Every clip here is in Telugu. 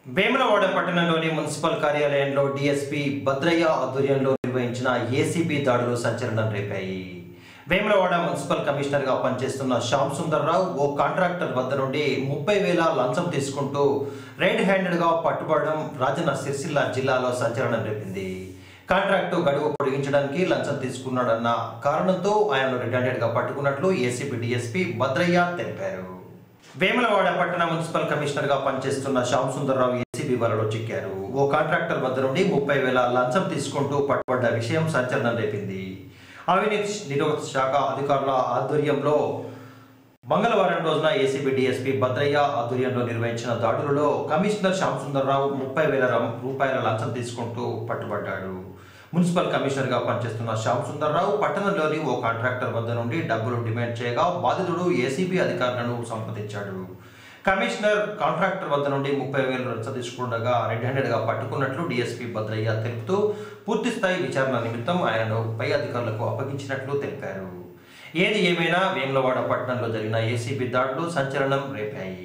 వేములవాడ పట్టణంలోని మున్సిపల్ కార్యాలయంలో డీఎస్పీ భద్రయ్య ఆధ్వర్యంలో నిర్వహించిన ఏసీబీ దాడులు సంచలనం రేపాయి. వేములవాడ మున్సిపల్ కమిషనర్గా పనిచేస్తున్న శ్యామ్ సుందర్రావు ఓ కాంట్రాక్టర్ వద్ద నుండి 30,000 లంచం తీసుకుంటూ రెడ్ హ్యాండెడ్గా పట్టుబడడం రాజన్న సిరిసిల్ల జిల్లాలో సంచలనం రేపింది. కాంట్రాక్టు గడువు పొడిగించడానికి లంచం తీసుకున్నాడన్న కారణంతో ఆయనను రెడ్ హ్యాండెడ్గా పట్టుకున్నట్లు ఏసీబీ డీఎస్పీ భద్రయ్య తెలిపారు. వేములవాడ పట్టణ మున్సిపల్ కమిషనర్గా పనిచేస్తున్న శ్యామ్ సుందర్రావు ఏసీబీ వలలో చిక్కారు. ఓ కాంట్రాక్టర్ వద్ద నుండి 30,000 లంచం తీసుకుంటూ పట్టుబడ్డ విషయం సంచలనం రేపింది. అవినీతి నిరోధక శాఖ అధికారుల ఆధ్వర్యంలో మంగళవారం రోజున ఏసీబీ డీఎస్పీ భద్రయ్య ఆధ్వర్యంలో నిర్వహించిన దాడులలో కమిషనర్ శ్యామ్ సుందర్రావు 30,000 రూపాయల లంచం తీసుకుంటూ పట్టుబడ్డాడు. మున్సిపల్ కమిషనర్గా పనిచేస్తున్న శ్యామ్ సుందర్రావు పట్టణంలోని ఓ కాంట్రాక్టర్ వద్ద నుండి డబ్బులు డిమాండ్ చేయగా బాధితుడు ఏసీబీ అధికారులను సంప్రదించాడు. కమిషనర్ కాంట్రాక్టర్ వద్ద నుండి 30,000 లంచం తీసుకుండగా రెడ్ హ్యాండెడ్గా పట్టుకున్నట్లు డీఎస్పీ భద్రయ్య తెలుపుతూ పూర్తిస్థాయి విచారణ నిమిత్తం ఆయనను పై అధికారులకు అప్పగించినట్లు తెలిపారు. ఏది ఏమైనా వేములవాడ పట్టణంలో జరిగిన ఏసీబీ దాడులు సంచలనం రేపాయి.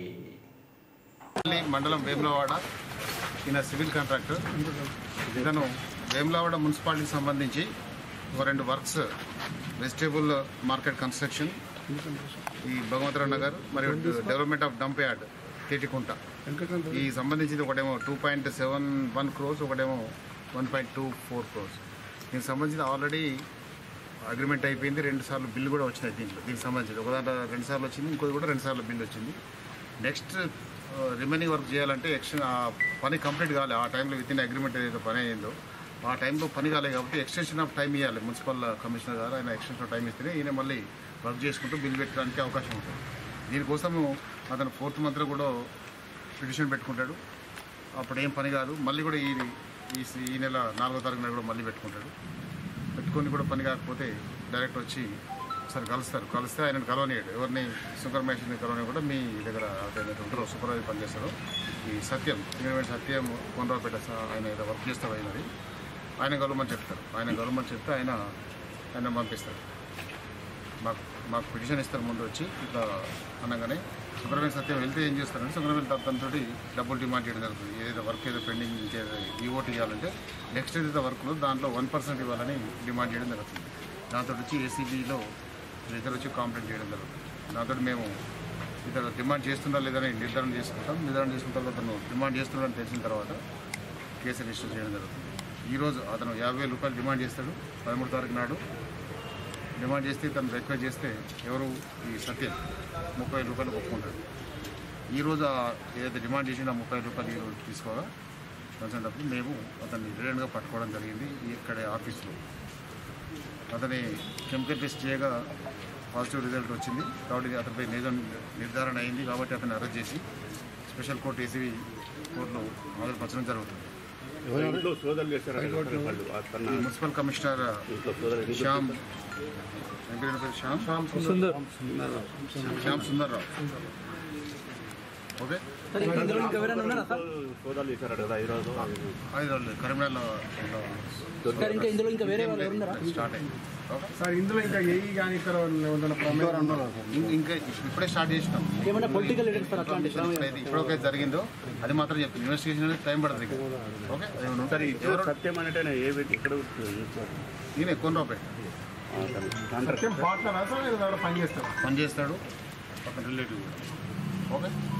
మండలం వేములవాడ ఈయన సివిల్ కాంట్రాక్టర్. ఇతను వేములవాడ మున్సిపాలిటీకి సంబంధించి ఒక 2 వర్క్స్ వెజిటేబుల్ మార్కెట్ కన్స్ట్రక్షన్, ఈ భగవంతరావు నగర్ మరియు డెవలప్మెంట్ ఆఫ్ డంప్ యార్డ్ కేటికుంట ఈ సంబంధించింది ఒకటేమో 2.71 crores, ఒకటేమో 1.24 crores. దీనికి సంబంధించి ఆల్రెడీ అగ్రిమెంట్ అయిపోయింది. 2 సార్లు బిల్లు కూడా వచ్చినాయి. దీనికి సంబంధించి ఒక దాంట్లో 2 సార్లు వచ్చింది, ఇంకోటి కూడా 2 సార్లు బిల్లు వచ్చింది. నెక్స్ట్ రిమైనింగ్ వర్క్ చేయాలంటే ఆ పని కంప్లీట్ కావాలి. ఆ టైంలో విత్ ఇన్ అగ్రిమెంట్ ఏదైతే పని అయిందో ఆ టైంలో పని కాలేదు కాబట్టి ఎక్స్టెన్షన్ ఆఫ్ టైం ఇవ్వాలి. మున్సిపల్ కమిషనర్ గారు ఆయన ఎక్స్టెన్షన్ ఆఫ్ టైం ఇస్తేనే ఈయన మళ్ళీ వర్క్ చేసుకుంటూ బిల్ పెట్టడానికి అవకాశం ఉంటుంది. దీనికోసము అతను 4th month కూడా పిటిషన్ పెట్టుకుంటాడు. అప్పుడు ఏం పని కాదు. మళ్ళీ కూడా ఈ నెల 4వ తారీఖున కూడా మళ్ళీ పెట్టుకొని కూడా పని కాకపోతే డైరెక్ట్ వచ్చి ఒకసారి కలిస్తే ఆయనను కలవనియాడు. ఎవరిని సూపర్వైజర్ని కలవని కూడా మీ దగ్గర ఉంటారో సూపర్వైజర్ పనిచేస్తారో ఈ సత్యం కొండరావుపేట ఆయన ఏదో వర్క్ చేస్తాడు. ఆయన గవర్నమెంట్ చెప్తారు. ఆయన పంపిస్తారు. మాకు పిటిషన్ ఇస్తారు. ముందు వచ్చి ఇట్లా అనగానే సూపర్వైజర్ సత్యం వెళ్తే ఏం చేస్తారంటే సూపర్వైజర్ తనతో డబ్బులు డిమాండ్ చేయడం జరుగుతుంది. ఏదైతే వర్క్ ఏదో పెండింగ్ ఈఓటీ ఇవ్వాలంటే నెక్స్ట్ ఏదైతే వర్క్లో దాంట్లో 1% ఇవ్వాలని డిమాండ్ చేయడం జరుగుతుంది. దాంతో వచ్చి ఏసీబీలో ఇద్దరు వచ్చి కంప్లైంట్ చేయడం జరుగుతుంది. దాంతో మేము ఇతను డిమాండ్ చేస్తున్నా లేదని నిర్ధారణ చేసుకున్న తర్వాత అతను డిమాండ్ చేస్తున్నాడని తెలిసిన తర్వాత కేసు రిజిస్టర్ చేయడం జరుగుతుంది. ఈరోజు అతను 50,000 రూపాయలు డిమాండ్ చేస్తాడు. 13వ తారీఖు నాడు డిమాండ్ చేస్తే తను రిక్వెస్ట్ చేస్తే ఎవరు ఈ సత్యం 30,000 రూపాయలు ఒప్పుకుంటాడు. ఈరోజు ఏదైతే డిమాండ్ చేసినా 30,000 రూపాయలు ఈరోజు తీసుకోగా కలిసినప్పుడు మేము అతన్ని రిటర్న్గా పట్టుకోవడం జరిగింది. ఇక్కడ ఆఫీస్లో అతని కెమికల్ టెస్ట్ చేయగా పాజిటివ్ రిజల్ట్ వచ్చింది. కాబట్టి అతనిపై నిర్ధారణ అయింది. కాబట్టి అతన్ని అరెస్ట్ చేసి స్పెషల్ కోర్టు ఏసీబీ కోర్టులో హాజరుపరచడం జరుగుతుంది. Municipal commissioner Shyam Sundarrao. Okay, కరీంనగర్లో స్టార్ట్ అయింది సార్. ఇందులో ఇంకా ఏఈ కానీ ఇంకా ఇప్పుడే స్టార్ట్ చేసినాం. ఇప్పుడొకే జరిగిందో అది మాత్రం చెప్తాను. ఇన్వెస్టిగేషన్ అనేది టైం పడుతుంది. ఓకే, సత్యం అంటే ఈయన కొండరావుపేట పని చేస్తాడు. ఒక రిలేటివ్ కూడా. ఓకే.